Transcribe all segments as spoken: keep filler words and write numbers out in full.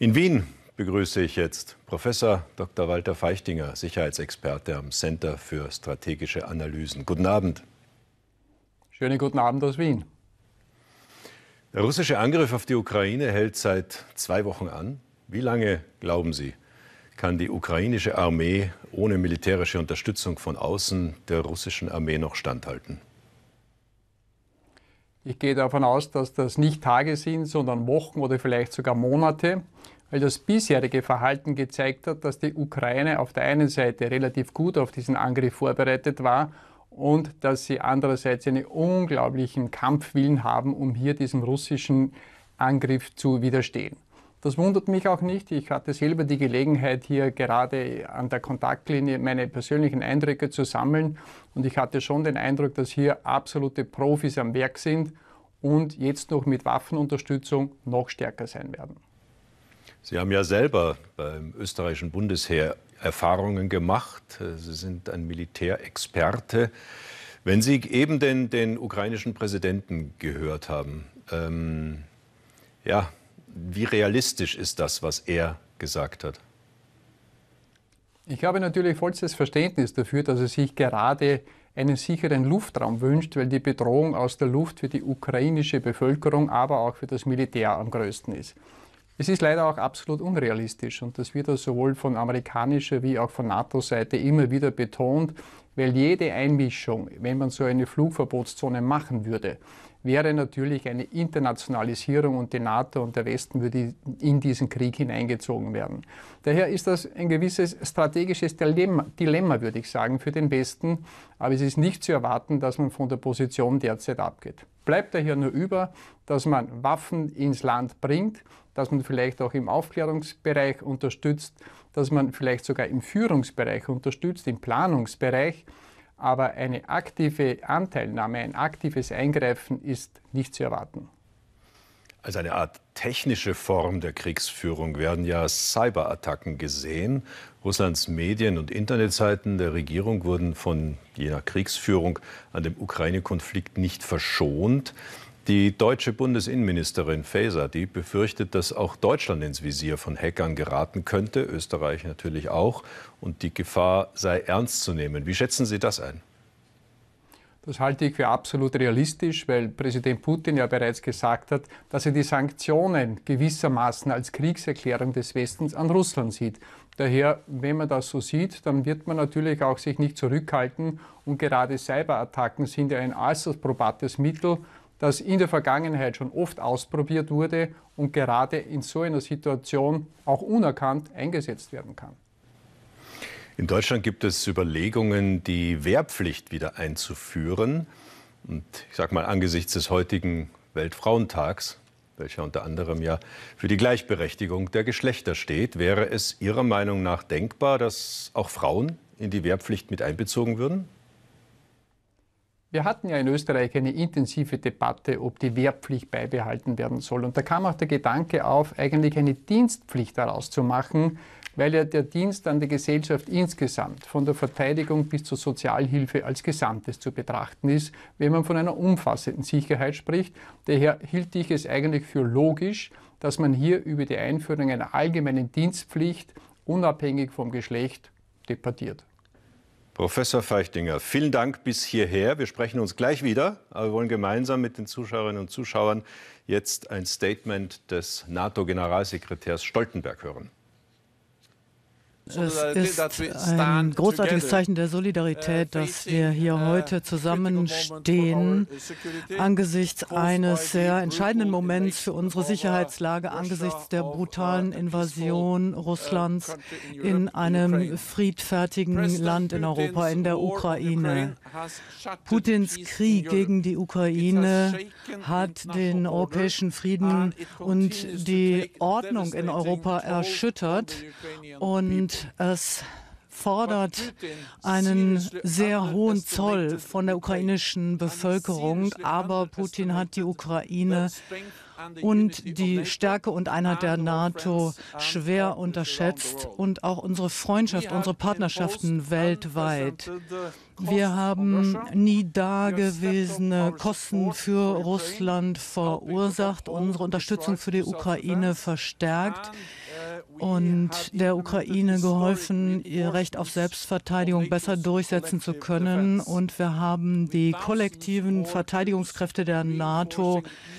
In Wien begrüße ich jetzt Professor Doktor Walter Feichtinger, Sicherheitsexperte am Center für strategische Analysen. Guten Abend. Schönen guten Abend aus Wien. Der russische Angriff auf die Ukraine hält seit zwei Wochen an. Wie lange, glauben Sie, kann die ukrainische Armee ohne militärische Unterstützung von außen der russischen Armee noch standhalten? Ich gehe davon aus, dass das nicht Tage sind, sondern Wochen oder vielleicht sogar Monate, weil das bisherige Verhalten gezeigt hat, dass die Ukraine auf der einen Seite relativ gut auf diesen Angriff vorbereitet war und dass sie andererseits einen unglaublichen Kampfwillen haben, um hier diesem russischen Angriff zu widerstehen. Das wundert mich auch nicht. Ich hatte selber die Gelegenheit, hier gerade an der Kontaktlinie meine persönlichen Eindrücke zu sammeln. Und ich hatte schon den Eindruck, dass hier absolute Profis am Werk sind und jetzt noch mit Waffenunterstützung noch stärker sein werden. Sie haben ja selber beim österreichischen Bundesheer Erfahrungen gemacht. Sie sind ein Militärexperte. Wenn Sie eben den, den ukrainischen Präsidenten gehört haben, ähm, ja, wie realistisch ist das, was er gesagt hat? Ich habe natürlich vollstes Verständnis dafür, dass er sich gerade einen sicheren Luftraum wünscht, weil die Bedrohung aus der Luft für die ukrainische Bevölkerung, aber auch für das Militär am größten ist. Es ist leider auch absolut unrealistisch und das wird sowohl von amerikanischer wie auch von NATO-Seite immer wieder betont, weil jede Einmischung, wenn man so eine Flugverbotszone machen würde, wäre natürlich eine Internationalisierung und die NATO und der Westen würde in diesen Krieg hineingezogen werden. Daher ist das ein gewisses strategisches Dilemma, Dilemma, würde ich sagen, für den Westen. Aber es ist nicht zu erwarten, dass man von der Position derzeit abgeht. Bleibt daher nur über, dass man Waffen ins Land bringt, dass man vielleicht auch im Aufklärungsbereich unterstützt, dass man vielleicht sogar im Führungsbereich unterstützt, im Planungsbereich. Aber eine aktive Anteilnahme, ein aktives Eingreifen ist nicht zu erwarten. Als eine Art technische Form der Kriegsführung werden ja Cyberattacken gesehen. Russlands Medien- und Internetseiten der Regierung wurden von jener Kriegsführung an dem Ukraine-Konflikt nicht verschont. Die deutsche Bundesinnenministerin Faeser, die befürchtet, dass auch Deutschland ins Visier von Hackern geraten könnte, Österreich natürlich auch, und die Gefahr sei ernst zu nehmen. Wie schätzen Sie das ein? Das halte ich für absolut realistisch, weil Präsident Putin ja bereits gesagt hat, dass er die Sanktionen gewissermaßen als Kriegserklärung des Westens an Russland sieht. Daher, wenn man das so sieht, dann wird man natürlich auch sich nicht zurückhalten. Und gerade Cyberattacken sind ja ein äußerst probates Mittel, das in der Vergangenheit schon oft ausprobiert wurde und gerade in so einer Situation auch unerkannt eingesetzt werden kann. In Deutschland gibt es Überlegungen, die Wehrpflicht wieder einzuführen. Und ich sage mal, angesichts des heutigen Weltfrauentags, welcher unter anderem ja für die Gleichberechtigung der Geschlechter steht, wäre es Ihrer Meinung nach denkbar, dass auch Frauen in die Wehrpflicht mit einbezogen würden? Wir hatten ja in Österreich eine intensive Debatte, ob die Wehrpflicht beibehalten werden soll. Und da kam auch der Gedanke auf, eigentlich eine Dienstpflicht daraus zu machen, weil ja der Dienst an der Gesellschaft insgesamt, von der Verteidigung bis zur Sozialhilfe als Gesamtes zu betrachten ist, wenn man von einer umfassenden Sicherheit spricht. Daher hielt ich es eigentlich für logisch, dass man hier über die Einführung einer allgemeinen Dienstpflicht unabhängig vom Geschlecht debattiert. Professor Feichtinger, vielen Dank bis hierher. Wir sprechen uns gleich wieder, aber wir wollen gemeinsam mit den Zuschauerinnen und Zuschauern jetzt ein Statement des NATO-Generalsekretärs Stoltenberg hören. Es ist ein großartiges Zeichen der Solidarität, dass wir hier heute zusammenstehen angesichts eines sehr entscheidenden Moments für unsere Sicherheitslage, angesichts der brutalen Invasion Russlands in einem friedfertigen Land in Europa, in der Ukraine. Putins Krieg gegen die Ukraine hat den europäischen Frieden und die Ordnung in Europa erschüttert und es fordert einen sehr hohen Zoll von der ukrainischen Bevölkerung, aber Putin hat die Ukraine und die Stärke und Einheit der NATO schwer unterschätzt und auch unsere Freundschaft, unsere Partnerschaften weltweit. Wir haben nie dagewesene Kosten für Russland verursacht, unsere Unterstützung für die Ukraine verstärkt. und der Ukraine geholfen, ihr Recht auf Selbstverteidigung besser durchsetzen zu können. Und wir haben die kollektiven Verteidigungskräfte der NATO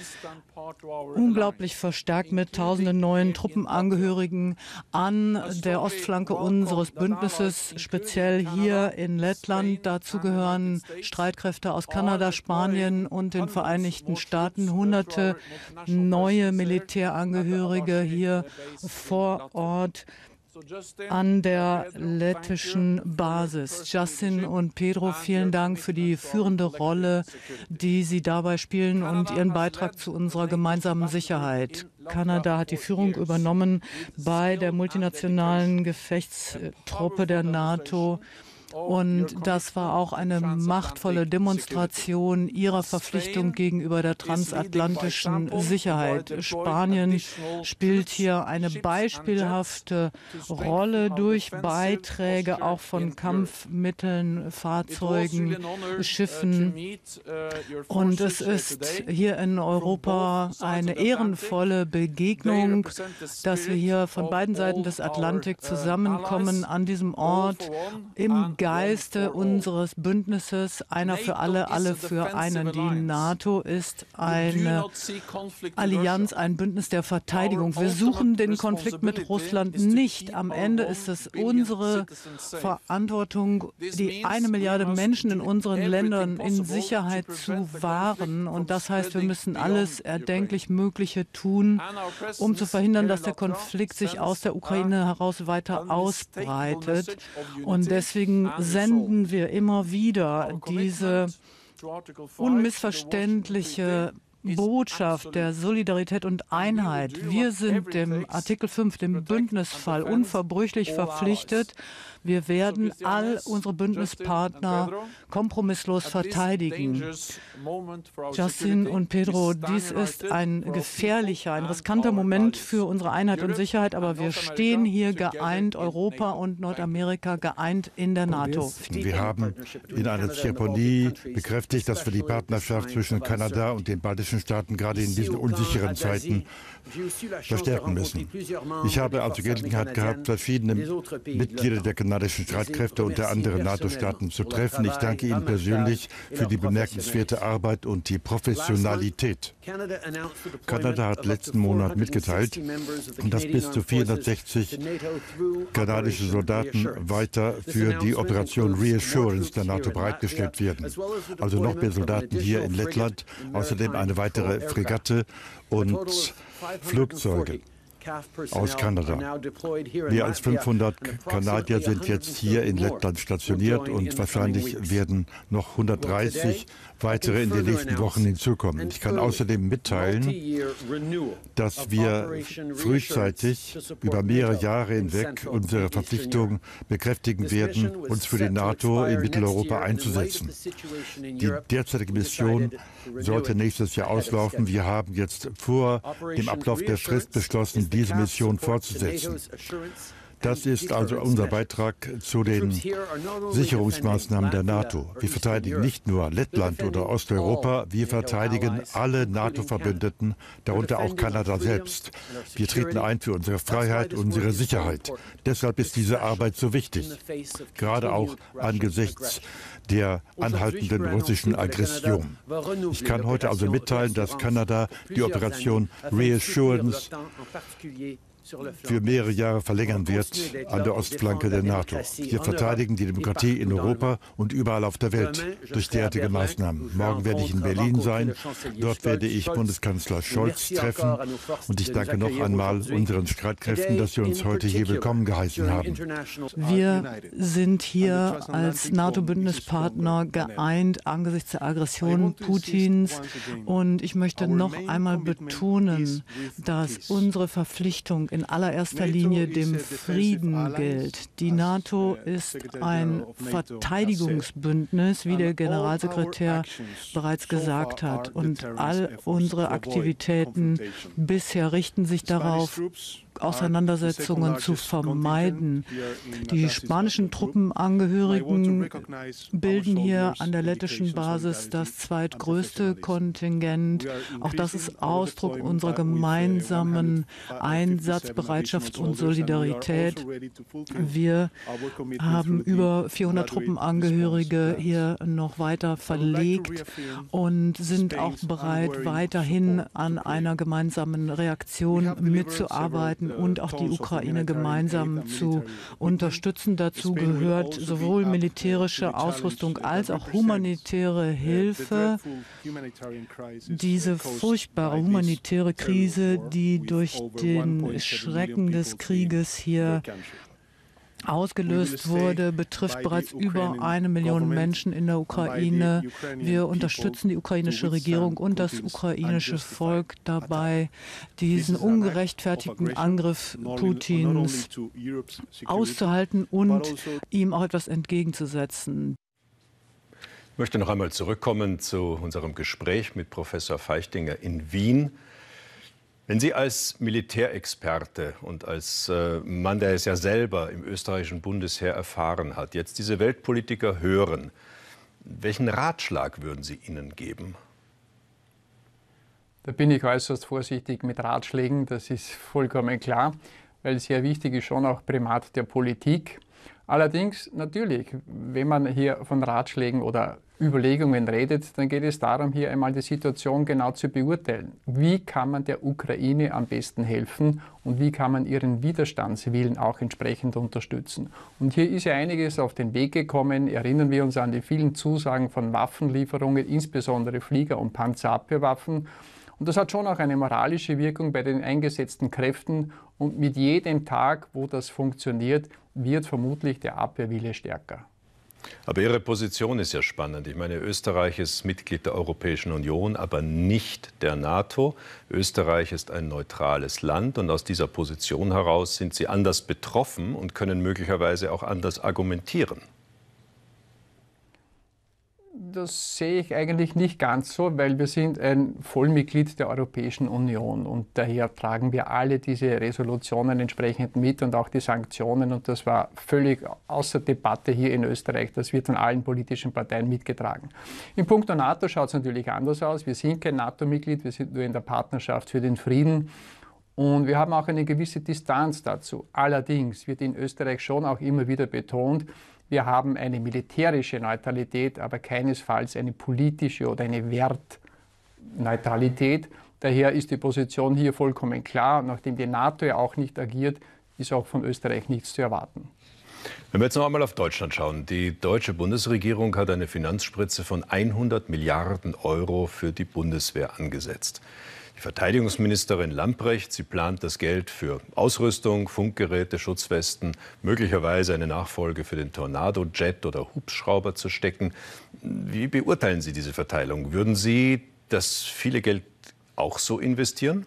unglaublich verstärkt mit tausenden neuen Truppenangehörigen an der Ostflanke unseres Bündnisses, speziell hier in Lettland. Dazu gehören Streitkräfte aus Kanada, Spanien und den Vereinigten Staaten. Hunderte neue Militärangehörige hier vor Ort an der lettischen Basis. Justin und Pedro, vielen Dank für die führende Rolle, die Sie dabei spielen und Ihren Beitrag zu unserer gemeinsamen Sicherheit. Kanada hat die Führung übernommen bei der multinationalen Gefechtstruppe der NATO. Und das war auch eine machtvolle Demonstration ihrer Verpflichtung gegenüber der transatlantischen Sicherheit. Spanien spielt hier eine beispielhafte Rolle durch Beiträge auch von Kampfmitteln, Fahrzeugen, Schiffen. Und es ist hier in Europa eine ehrenvolle Begegnung, dass wir hier von beiden Seiten des Atlantik zusammenkommen an diesem Ort im Geiste unseres Bündnisses, einer für alle, alle für einen. Die NATO ist eine Allianz, ein Bündnis der Verteidigung. Wir suchen den Konflikt mit Russland nicht. Am Ende ist es unsere Verantwortung, die eine Milliarde Menschen in unseren Ländern in Sicherheit zu wahren. Und das heißt, wir müssen alles erdenklich Mögliche tun, um zu verhindern, dass der Konflikt sich aus der Ukraine heraus weiter ausbreitet. Und deswegen senden wir immer wieder diese unmissverständliche Botschaft der Solidarität und Einheit. Wir sind dem Artikel fünf, dem Bündnisfall, unverbrüchlich verpflichtet. Wir werden all unsere Bündnispartner kompromisslos verteidigen. Justin und Pedro, dies ist ein gefährlicher, ein riskanter Moment für unsere Einheit und Sicherheit, aber wir stehen hier geeint, Europa und Nordamerika geeint in der NATO. Wir haben in einer Zeremonie bekräftigt, dass wir die Partnerschaft zwischen Kanada und den baltischen Staaten gerade in diesen unsicheren Zeiten verstärken müssen. Ich habe also Gelegenheit gehabt, verschiedene Mitglieder der kanadischen Streitkräfte und der anderen NATO-Staaten zu treffen. Ich danke Ihnen persönlich für die bemerkenswerte Arbeit und die Professionalität. Kanada hat letzten Monat mitgeteilt, dass bis zu vierhundertsechzig kanadische Soldaten weiter für die Operation Reassurance der NATO bereitgestellt werden. Also noch mehr Soldaten hier in Lettland, außerdem eine weitere Fregatte und Flugzeuge aus Kanada. Mehr als fünfhundert Kanadier sind jetzt hier in Lettland stationiert und wahrscheinlich werden noch hundertdreißig weitere in den nächsten Wochen hinzukommen. Ich kann außerdem mitteilen, dass wir frühzeitig über mehrere Jahre hinweg unsere Verpflichtung bekräftigen werden, uns für die NATO in Mitteleuropa einzusetzen. Die derzeitige Mission sollte nächstes Jahr auslaufen. Wir haben jetzt vor dem Ablauf der Frist beschlossen, diese Mission fortzusetzen. Das ist also unser Beitrag zu den Sicherungsmaßnahmen der NATO. Wir verteidigen nicht nur Lettland oder Osteuropa, wir verteidigen alle NATO-Verbündeten, darunter auch Kanada selbst. Wir treten ein für unsere Freiheit, unsere Sicherheit. Deshalb ist diese Arbeit so wichtig, gerade auch angesichts der anhaltenden russischen Aggression. Ich kann heute also mitteilen, dass Kanada die Operation Reassurance für mehrere Jahre verlängern wird an der Ostflanke der NATO. Wir verteidigen die Demokratie in Europa und überall auf der Welt durch derartige Maßnahmen. Morgen werde ich in Berlin sein. Dort werde ich Bundeskanzler Scholz treffen. Und ich danke noch einmal unseren Streitkräften, dass sie uns heute hier willkommen geheißen haben. Wir sind hier als NATO-Bündnispartner geeint angesichts der Aggression Putins. Und ich möchte noch einmal betonen, dass unsere Verpflichtung in allererster Linie dem Frieden gilt. Die NATO ist ein Verteidigungsbündnis, wie der Generalsekretär bereits gesagt hat. Und all unsere Aktivitäten bisher richten sich darauf, Auseinandersetzungen zu vermeiden. Die spanischen Truppenangehörigen bilden hier an der lettischen Basis das zweitgrößte Kontingent. Auch das ist Ausdruck unserer gemeinsamen Einsatzbereitschaft und Solidarität. Wir haben über vierhundert Truppenangehörige hier noch weiter verlegt und sind auch bereit, weiterhin an einer gemeinsamen Reaktion mitzuarbeiten und auch die Ukraine gemeinsam zu unterstützen. Dazu gehört sowohl militärische Ausrüstung als auch humanitäre Hilfe. Diese furchtbare humanitäre Krise, die durch den Schrecken des Krieges hier ausgelöst wurde, betrifft bereits über eine Million Menschen in der Ukraine. Wir unterstützen die ukrainische Regierung und das ukrainische Volk dabei, diesen ungerechtfertigten Angriff Putins auszuhalten und ihm auch etwas entgegenzusetzen. Ich möchte noch einmal zurückkommen zu unserem Gespräch mit Professor Feichtinger in Wien. Wenn Sie als Militärexperte und als äh, Mann, der es ja selber im österreichischen Bundesheer erfahren hat, jetzt diese Weltpolitiker hören, welchen Ratschlag würden Sie ihnen geben? Da bin ich äußerst vorsichtig mit Ratschlägen, das ist vollkommen klar, weil sehr wichtig ist schon auch Primat der Politik. Allerdings natürlich, wenn man hier von Ratschlägen oder Überlegungen redet, dann geht es darum, hier einmal die Situation genau zu beurteilen. Wie kann man der Ukraine am besten helfen und wie kann man ihren Widerstandswillen auch entsprechend unterstützen? Und hier ist ja einiges auf den Weg gekommen. Erinnern wir uns an die vielen Zusagen von Waffenlieferungen, insbesondere Flieger- und Panzerabwehrwaffen. Und das hat schon auch eine moralische Wirkung bei den eingesetzten Kräften. Und mit jedem Tag, wo das funktioniert, wird vermutlich der Abwehrwille stärker. Aber Ihre Position ist ja spannend. Ich meine, Österreich ist Mitglied der Europäischen Union, aber nicht der NATO. Österreich ist ein neutrales Land und aus dieser Position heraus sind Sie anders betroffen und können möglicherweise auch anders argumentieren. Das sehe ich eigentlich nicht ganz so, weil wir sind ein Vollmitglied der Europäischen Union und daher tragen wir alle diese Resolutionen entsprechend mit und auch die Sanktionen und das war völlig außer Debatte hier in Österreich. Das wird von allen politischen Parteien mitgetragen. Im Punkt der NATO schaut es natürlich anders aus. Wir sind kein NATO-Mitglied, wir sind nur in der Partnerschaft für den Frieden. Und wir haben auch eine gewisse Distanz dazu. Allerdings wird in Österreich schon auch immer wieder betont, wir haben eine militärische Neutralität, aber keinesfalls eine politische oder eine Wertneutralität. Daher ist die Position hier vollkommen klar. Nachdem die NATO ja auch nicht agiert, ist auch von Österreich nichts zu erwarten. Wenn wir jetzt noch einmal auf Deutschland schauen. Die deutsche Bundesregierung hat eine Finanzspritze von hundert Milliarden Euro für die Bundeswehr angesetzt. Die Verteidigungsministerin Lambrecht, sie plant das Geld für Ausrüstung, Funkgeräte, Schutzwesten, möglicherweise eine Nachfolge für den Tornado-Jet oder Hubschrauber zu stecken. Wie beurteilen Sie diese Verteilung? Würden Sie das viele Geld auch so investieren?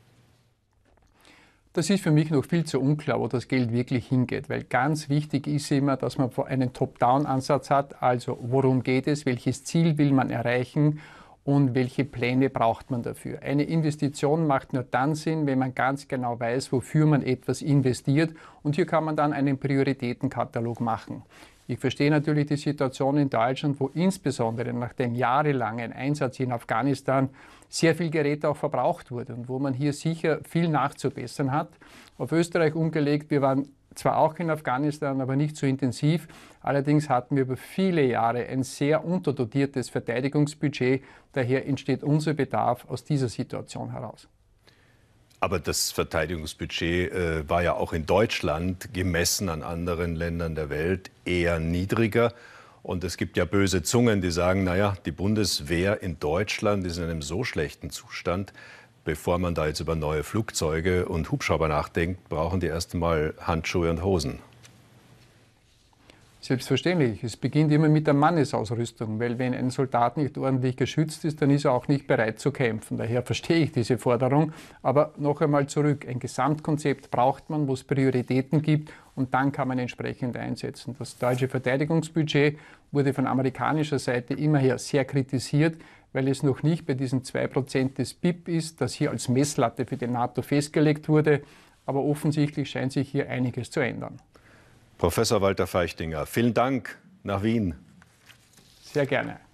Das ist für mich noch viel zu unklar, wo das Geld wirklich hingeht, weil ganz wichtig ist immer, dass man einen Top-Down-Ansatz hat, also worum geht es, welches Ziel will man erreichen und welche Pläne braucht man dafür. Eine Investition macht nur dann Sinn, wenn man ganz genau weiß, wofür man etwas investiert und hier kann man dann einen Prioritätenkatalog machen. Ich verstehe natürlich die Situation in Deutschland, wo insbesondere nach dem jahrelangen Einsatz in Afghanistan sehr viel Gerät auch verbraucht wurde und wo man hier sicher viel nachzubessern hat. Auf Österreich umgelegt, wir waren zwar auch in Afghanistan, aber nicht so intensiv. Allerdings hatten wir über viele Jahre ein sehr unterdotiertes Verteidigungsbudget. Daher entsteht unser Bedarf aus dieser Situation heraus. Aber das Verteidigungsbudget äh, war ja auch in Deutschland, gemessen an anderen Ländern der Welt, eher niedriger. Und es gibt ja böse Zungen, die sagen, naja, die Bundeswehr in Deutschland ist in einem so schlechten Zustand, bevor man da jetzt über neue Flugzeuge und Hubschrauber nachdenkt, brauchen die erst einmal Handschuhe und Hosen. Selbstverständlich. Es beginnt immer mit der Mannesausrüstung, weil wenn ein Soldat nicht ordentlich geschützt ist, dann ist er auch nicht bereit zu kämpfen. Daher verstehe ich diese Forderung. Aber noch einmal zurück, ein Gesamtkonzept braucht man, wo es Prioritäten gibt und dann kann man entsprechend einsetzen. Das deutsche Verteidigungsbudget wurde von amerikanischer Seite immerher sehr kritisiert, weil es noch nicht bei diesen zwei Prozent des B I P ist, das hier als Messlatte für die NATO festgelegt wurde. Aber offensichtlich scheint sich hier einiges zu ändern. Professor Walter Feichtinger, vielen Dank nach Wien. Sehr gerne.